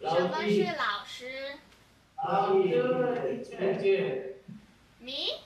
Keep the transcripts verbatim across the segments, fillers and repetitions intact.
什么是老师？你？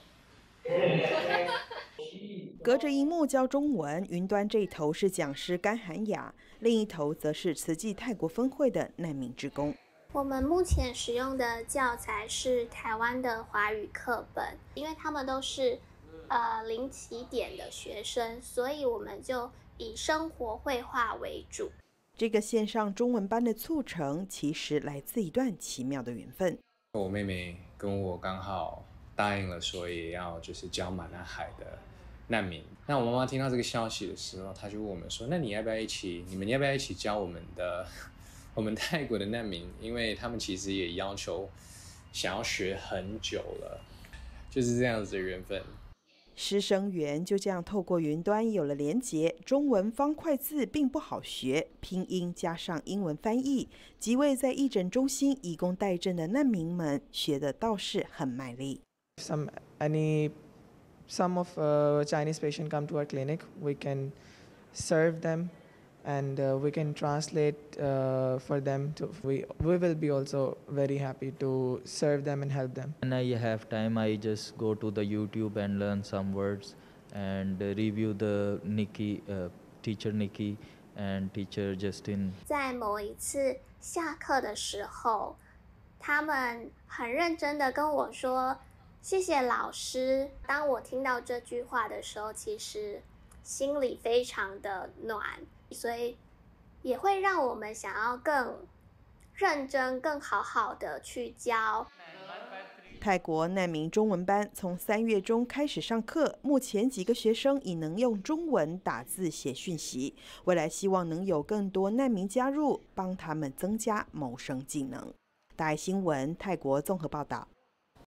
隔着荧幕教中文，云端这一头是讲师甘涵雅，另一头则是慈济泰国分会的难民志工。 我们目前使用的教材是台湾的华语课本，因为他们都是呃零起点的学生，所以我们就以生活绘画为主。 这个线上中文班的促成，其实来自一段奇妙的缘分。 我妹妹跟我刚好答应了，说也要就是教马南海的难民。那我妈妈听到这个消息的时候，她就问我们说：“那你要不要一起？你们要不要一起教我们的我们泰国的难民？因为他们其实也要求想要学很久了，就是这样子的缘分。” 师生缘就这样透过云端有了连结。中文方块字并不好学，拼音加上英文翻译，几位在义诊中心义工代赈的难民们学的倒是很卖力。 Some any some of uh, Chinese patients come to our clinic, we can serve them, and uh, we can translate uh, for them. To we we will be also very happy to serve them and help them. When I have time, I just go to the YouTube and learn some words and review the Nikki uh, teacher Nikki and teacher Justin. 在某一次下课的时候，他们很认真的跟我说：“谢谢老师。”当我听到这句话的时候，其实心里非常的暖，所以也会让我们想要更认真、更好好的去教。 泰国难民中文班从三月中开始上课，目前几个学生已能用中文打字写讯息，未来希望能有更多难民加入，帮他们增加谋生技能。大爱新闻泰国综合报道。